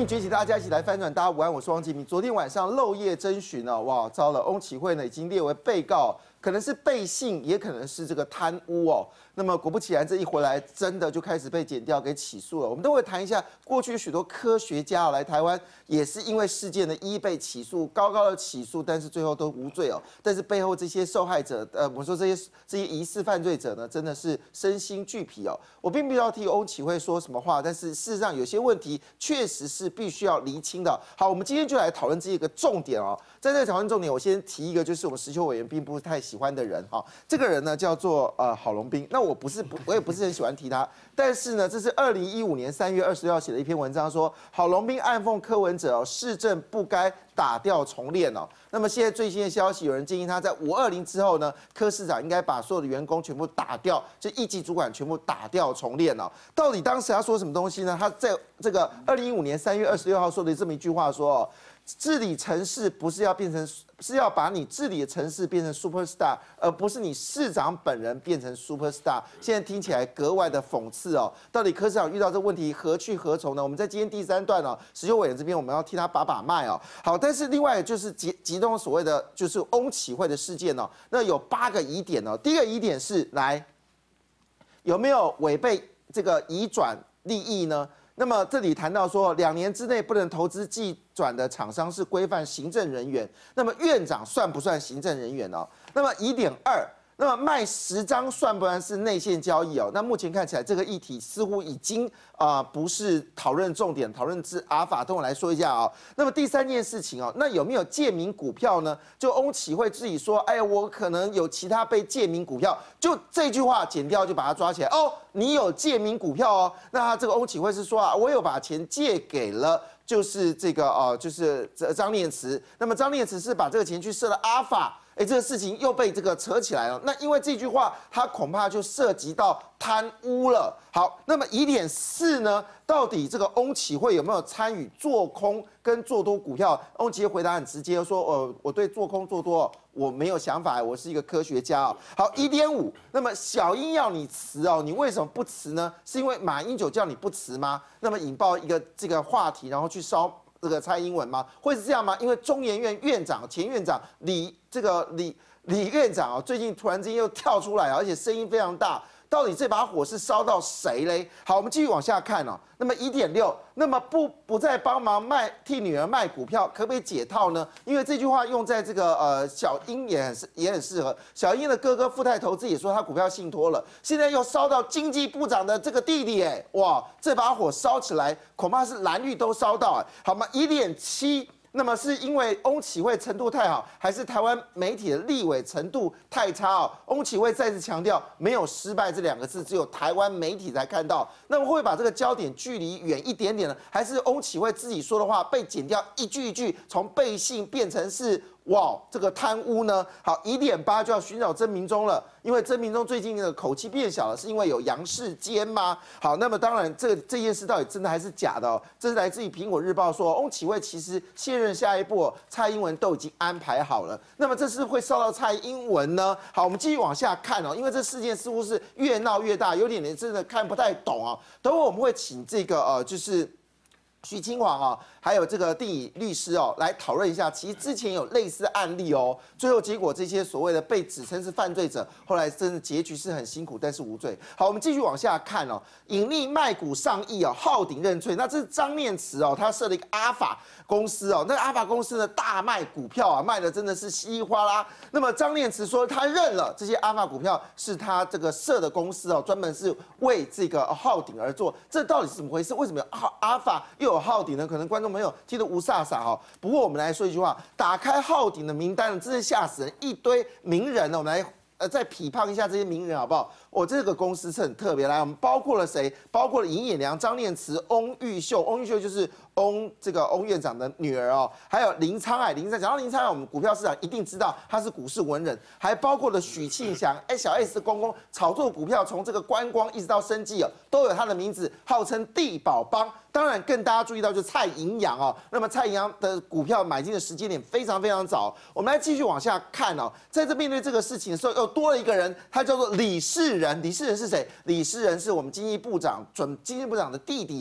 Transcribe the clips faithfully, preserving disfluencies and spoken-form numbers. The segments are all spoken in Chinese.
民崛起，大家一起来翻转。大家午安，我是汪杰明。昨天晚上漏夜侦讯呢，哇，糟了，翁启慧呢已经列为被告，可能是背信，也可能是这个贪污哦。那么果不其然，这一回来真的就开始被检调给起诉了。我们都会谈一下过去许多科学家来台湾，也是因为事件的一被起诉，高高的起诉，但是最后都无罪哦。但是背后这些受害者，呃，我说这些这些疑似犯罪者呢，真的是身心俱疲哦。我并不要替翁启慧说什么话，但是事实上有些问题确实是必须要厘清的。好，我们今天就来讨论这一个重点哦。在这个讨论重点，我先提一个，就是我们石球委员并不太喜欢的人哈、哦。这个人呢叫做呃郝龙斌。那我不是不，我也不是很喜欢提他，但是呢，这是二零一五年三月二十六号写的一篇文章说，郝龙斌暗讽柯文哲哦，市政不该打掉重练哦。那么现在最新的消息，有人建议他在五二零之后呢，柯市长应该把所有的员工全部打掉，就一级主管全部打掉重练哦。到底当时他说什么东西呢？他在这个二零一五年三月二十六号说的这么一句话说哦。治理城市不是要变成，是要把你治理的城市变成 super star， 而不是你市长本人变成 super star。现在听起来格外的讽刺哦。到底柯市长遇到这个问题何去何从呢？我们在今天第三段哦，石球委员这边我们要替他把把脉哦。好，但是另外就是集集中所谓的就是翁启慧的事件哦，那有八个疑点哦。第一个疑点是来有没有违背这个移转利益呢？那么这里谈到说，两年之内不能投资技转的厂商是规范行政人员，那么院长算不算行政人员哦？那么疑点二，那么卖十张算不算是内线交易哦？那目前看起来这个议题似乎已经啊、呃、不是讨论重点，讨论至阿尔法，等我来说一下哦。那么第三件事情哦，那有没有借名股票呢？就翁启慧自己说，哎呀，我可能有其他被借名股票，就这句话剪掉就把他抓起来哦，你有借名股票哦。那他这个翁启慧是说啊，我有把钱借给了。就是这个呃，就是张念慈。那么张念慈是把这个钱去设了阿尔法，哎，这个事情又被这个扯起来了。那因为这句话，它恐怕就涉及到贪污了。好，那么疑点四呢？到底这个翁启慧有没有参与做空跟做多股票？翁启慧回答很直接，说呃，我对做空做多我没有想法，我是一个科学家哦。好，一点五，那么小英要你辞哦，你为什么不辞呢？是因为马英九叫你不辞吗？那么引爆一个这个话题，然后去烧这个蔡英文吗？会是这样吗？因为中研院院长前院长李这个李李院长哦，最近突然之间又跳出来，而且声音非常大。到底这把火是烧到谁嘞？好，我们继续往下看哦。那么一点六，那么不不再帮忙卖替女儿卖股票，可不可以解套呢？因为这句话用在这个呃小英也很也很适合。小英的哥哥富泰投资也说他股票信托了，现在又烧到经济部长的这个弟弟，哎，哇，这把火烧起来，恐怕是蓝绿都烧到哎。好吗？一点七。那么是因为翁启慧程度太好，还是台湾媒体的立委程度太差哦？翁启慧再次强调，没有失败这两个字，只有台湾媒体才看到。那么会把这个焦点距离远一点点呢？还是翁启慧自己说的话被剪掉一句一句，从背信变成是？哇，这个贪污呢？好，疑点八就要寻找曾明忠了，因为曾明忠最近的口气变小了，是因为有杨世坚吗？好，那么当然，这个这件事到底真的还是假的哦？这是来自于苹果日报说，翁启慧其实卸任下一步，蔡英文都已经安排好了。那么这是会烧到蔡英文呢？好，我们继续往下看哦，因为这事件似乎是越闹越大，有点人真的看不太懂啊。等会我们会请这个呃，就是徐清煌啊。还有这个定乙律师哦，来讨论一下。其实之前有类似案例哦，最后结果这些所谓的被指称是犯罪者，后来真的结局是很辛苦，但是无罪。好，我们继续往下看哦。隐匿卖股上亿哦，浩鼎认罪。那这是张念慈哦，他设了一个阿法公司哦，那个阿法公司呢大卖股票啊，卖的真的是稀里哗啦。那么张念慈说他认了这些阿法股票是他这个设的公司哦，专门是为这个浩鼎而做。这到底是怎么回事？为什么有阿法又有浩鼎呢？可能观众没有听得无煞煞哈。不过我们来说一句话，打开浩鼎的名单，真是吓死人，一堆名人呢。我们来呃再批判一下这些名人好不好？我、哦、这个公司是很特别，来，我们包括了谁？包括了尹衍良、张念慈、翁玉秀，翁玉秀就是翁这个翁院长的女儿哦，还有林昌海。林昌讲到林昌海，我们股票市场一定知道他是股市文人，还包括了许庆祥，哎，小 S 的公公炒作股票，从这个观光一直到生技哦，都有他的名字，号称地保帮。当然，更大家注意到就是蔡银阳哦，那么蔡银阳的股票买进的时间点非常非常早。我们来继续往下看哦，在这面对这个事情的时候，又多了一个人，他叫做李世仁。李世仁是谁？李世仁是我们经济部长准经济部长的弟弟哦。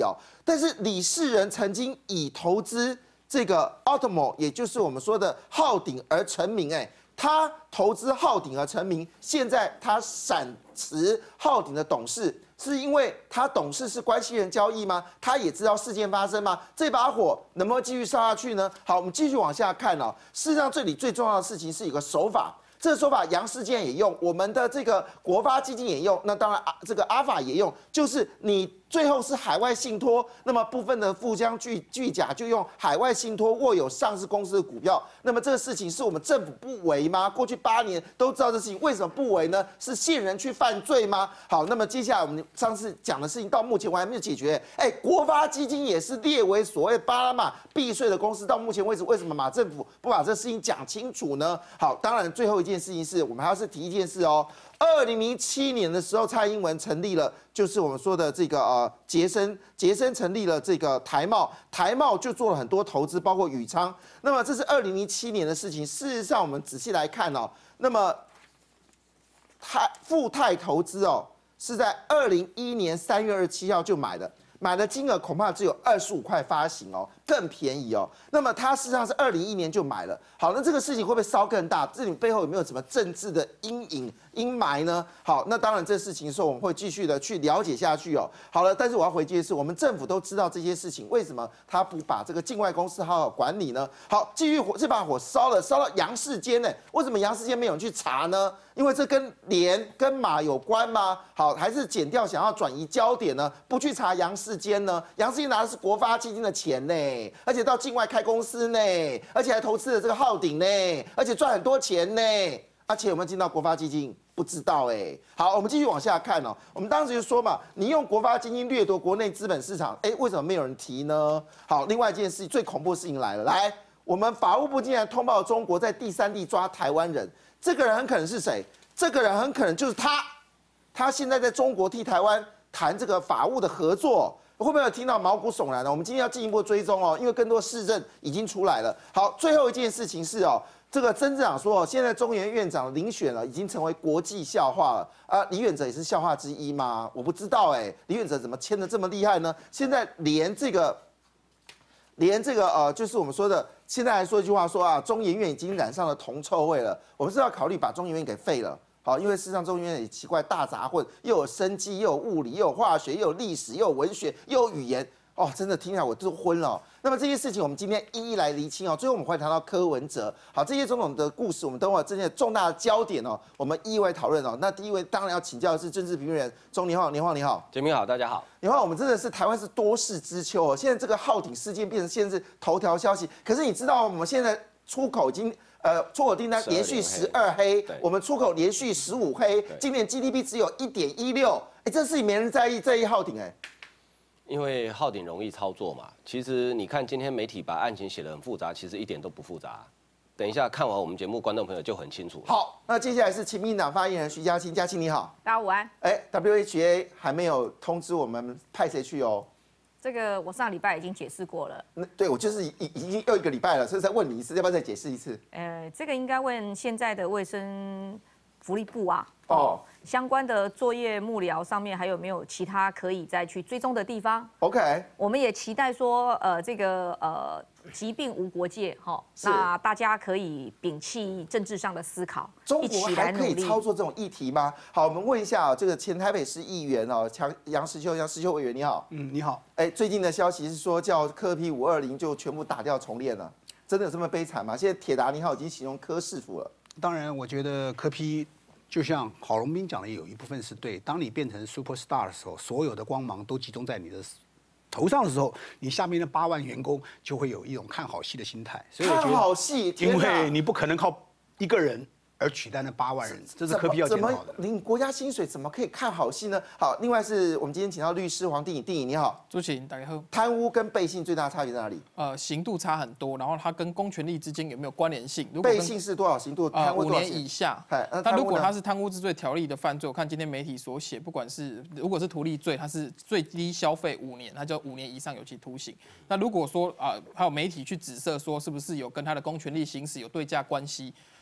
但是李世仁曾经以投资这个 Automo， 也就是我们说的浩鼎而成名，哎，他投资浩鼎而成名，现在他闪辞浩鼎的董事。是因为他董事是关系人交易吗？他也知道事件发生吗？这把火能不能继续烧下去呢？好，我们继续往下看哦。事实上，这里最重要的事情是一个手法。这个手法，杨世坚也用，我们的这个国发基金也用，那当然啊，这个阿法也用，就是你最后是海外信托，那么部分的富江巨巨甲就用海外信托握有上市公司的股票，那么这个事情是我们政府不为吗？过去八年都知道这事情，为什么不为呢？是线人去犯罪吗？好，那么接下来我们上次讲的事情到目前我还没有解决，哎，国发基金也是列为所谓巴拿马避税的公司，到目前为止为什么马政府不把这事情讲清楚呢？好，当然最后一件。件事情是我们还要是提一件事哦。二零零七年的时候，蔡英文成立了，就是我们说的这个呃杰森，杰森成立了这个台茂，台茂就做了很多投资，包括宇昌。那么这是二零零七年的事情。事实上，我们仔细来看哦，那么泰富泰投资哦是在二零一一年三月二十七号就买的。买的金额恐怕只有二十五块发行哦，更便宜哦。那么它事实上是二零一一年就买了。好，那这个事情会不会烧更大？这里背后有没有什么政治的阴影阴霾呢？好，那当然这事情的时候我们会继续的去了解下去哦。好了，但是我要回接的是，我们政府都知道这些事情，为什么他不把这个境外公司好好管理呢？好，继续火这把火烧了，烧到杨世坚呢？为什么杨世坚没有人去查呢？因为这跟连跟马有关吗？好，还是检调想要转移焦点呢？不去查杨世坚呢？杨世坚拿的是国发基金的钱呢，而且到境外开公司呢，而且还投资了这个浩鼎呢，而且赚很多钱呢。而且有没有进到国发基金？不知道哎。好，我们继续往下看哦。我们当时就说嘛，你用国发基金掠夺国内资本市场，哎，为什么没有人提呢？好，另外一件事，最恐怖的事情来了，来，我们法务部竟然通报中国在第三地抓台湾人。这个人很可能是谁？这个人很可能就是他，他现在在中国替台湾谈这个法务的合作，会不会有听到毛骨悚然呢？我们今天要进一步追踪哦，因为更多市政已经出来了。好，最后一件事情是哦，这个曾镇长说哦，现在中研院长遴选了，已经成为国际笑话了啊。李远哲也是笑话之一吗？我不知道哎，李远哲怎么签的这么厉害呢？现在连这个。连这个呃，就是我们说的，现在来说一句话说啊，中研院已经染上了铜臭味了。我们是要考虑把中研院给废了，好，因为事实上中研院也奇怪大杂烩，又有生技，又有物理，又有化学，又有历史，又有文学，又有语言，哦，真的听起来我都昏了。那么这些事情我们今天一一来厘清哦。最后我们会谈到柯文哲，好，这些种种的故事，我们等会这些重大的焦点哦，我们一一来讨论哦。那第一位当然要请教的是政治评论人钟年晃，年晃你好， 杰明好，大家好。 年晃，我们真的是台湾是多事之秋哦。现在这个浩鼎事件变成现在是头条消息，可是你知道我们现在出口已经。呃，出口订单连续十二黑，我们出口连续十五黑，今年 G D P 只有一点一六，哎，这事情没人在意，在意浩鼎哎。 因为浩鼎容易操作嘛，其实你看今天媒体把案情写得很复杂，其实一点都不复杂。等一下看完我们节目，观众朋友就很清楚了。 好，那接下来是亲民党发言人徐嘉清，嘉清你好， 大家午安。 哎 ，W H A 还没有通知我们派谁去哦。 这个我上礼拜已经解释过了。 那对我就是已已经又一个礼拜了，所以再问你一次，要不要再解释一次？ 呃，这个应该问现在的卫生福利部啊。哦。 哦相关的作业幕僚上面还有没有其他可以再去追踪的地方 ？OK。 我们也期待说，呃，这个呃疾病无国界哈、哦，那大家可以摒弃政治上的思考， 中国还可以操作这种议题吗？好，我们问一下、哦、这个前台北市议员哦，杨杨石秀，杨石秀委员你好。 嗯，你好。 哎，最近的消息是说叫柯 P 五二零就全部打掉重练了，真的有这么悲惨吗？现在铁达尼号已经形容柯市府了。 当然，我觉得柯 P。就像郝龙斌讲的，有一部分是对。当你变成 super star 的时候，所有的光芒都集中在你的头上的时候，你下面的八万员工就会有一种看好戏的心态。所以我觉得看好戏， 因为你不可能靠一个人而取代那八万人，这是柯 P 要检讨的。 领国家薪水怎么可以看好戏呢？好，另外是我们今天请到律师黄定颖，定颖你好。 朱晴，大家好。 贪污跟背信最大的差别在哪里？ 呃，刑度差很多，然后它跟公权力之间有没有关联性？如果背信是多少刑度？贪污五年以下。那如果它是贪污治罪条例的犯罪，我看今天媒体所写，不管是如果是图利罪，它是最低消费五年，它就五年以上有期徒刑。那如果说啊、呃，还有媒体去指涉说是不是有跟他的公权力行使有对价关系？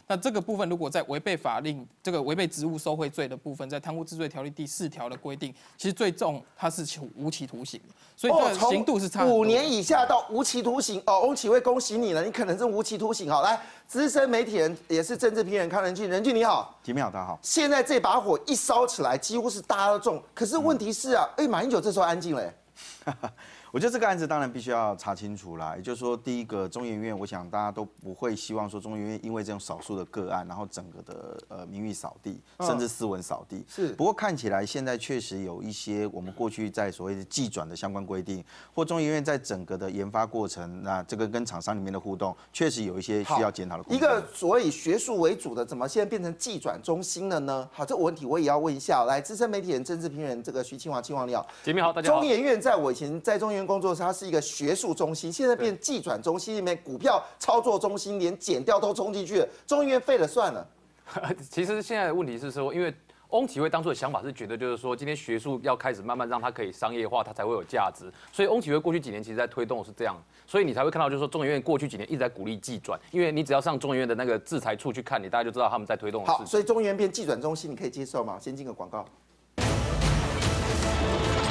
那这个部分如果在违背法令，这个违背职务受贿罪的部分，在贪污治罪条例第四条的规定，其实最重它是无期徒刑，所以这个刑度是差五年以下到无期徒刑哦。翁启惠，恭喜你了，你可能是无期徒刑。好，来，资深媒体人也是政治评论人康仁俊，仁俊你好， 吉米好，大家好。 现在这把火一烧起来，几乎是大家都中，可是问题是啊，哎、嗯，马英九这时候安静了、欸。 我觉得这个案子当然必须要查清楚啦。也就是说，第一个中研院，我想大家都不会希望说中研院因为这种少数的个案，然后整个的呃名誉扫地，甚至斯文扫地。 是。 不过看起来现在确实有一些我们过去在所谓的技转的相关规定，或中研院在整个的研发过程，那这个跟厂商里面的互动，确实有一些需要检讨的空间。 一个所以学术为主的，怎么现在变成技转中心了呢？好，这个问题我也要问一下。来，资深媒体人、政治评论人这个徐清华，清华你好。 姐妹好，大家好。 中研院在我以前在中研院工作时，它是一个学术中心，现在变技转中心，里面股票操作中心，连检调都冲进去了。中研院废了算了。 其实现在的问题是说，因为翁启惠当初的想法是觉得，就是说今天学术要开始慢慢让它可以商业化，它才会有价值。所以翁启惠过去几年其实在推动的是这样，所以你才会看到，就是说中研院过去几年一直在鼓励技转，因为你只要上中研院的那个制裁处去看，你大概就知道他们在推动的事情。 好，所以中研院变技转中心，你可以接受吗？先进个广告。